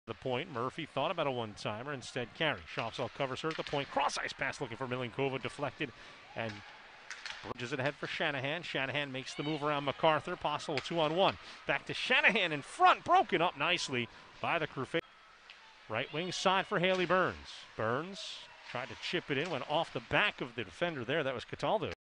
the point. Murphy thought about a one-timer, instead carry. Shopsall covers her at the point. Cross-ice pass looking for Milinkova, deflected, and bridges it ahead for Shanahan. Shanahan makes the move around MacArthur. Possible 2-on-1. Back to Shanahan in front, broken up nicely by the Crusaders. Right wing side for Haley Burns. Burns tried to chip it in, went off the back of the defender there. That was Cataldo.